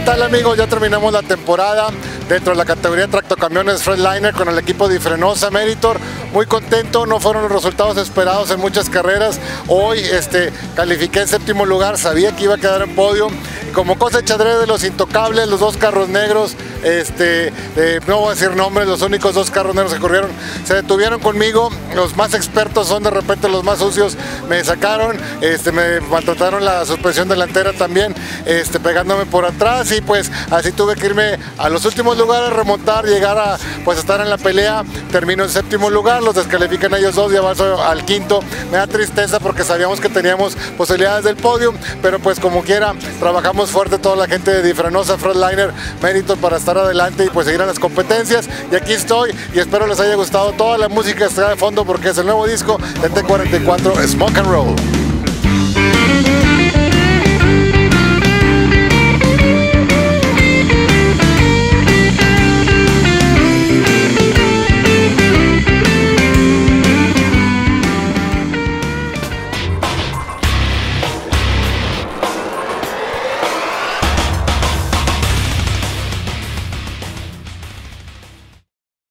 tal, amigos? Ya terminamos la temporada dentro de la categoría tractocamiones Freightliner con el equipo de Ifrenosa Meritor. Muy contento, no fueron los resultados esperados en muchas carreras. Hoy califiqué en séptimo lugar, sabía que iba a quedar en podio. Como cosecha adrede de los intocables, los dos carros negros, no voy a decir nombres, los únicos dos carros negros que corrieron se detuvieron conmigo. Los más expertos son de repente los más sucios, me sacaron, me maltrataron la suspensión delantera también, pegándome por atrás, y pues así tuve que irme a los últimos lugares, remontar, llegar a pues estar en la pelea. Termino en séptimo lugar, los descalifican ellos dos y avanzo al quinto. Me da tristeza porque sabíamos que teníamos posibilidades del podio, pero pues como quiera trabajamos fuerte toda la gente de Ifrenosa Freightliner Meritor para estar adelante y pues seguir en las competencias. Y aquí estoy y espero les haya gustado toda la música que está de fondo porque es el nuevo disco de T-44 Smoke and Roll.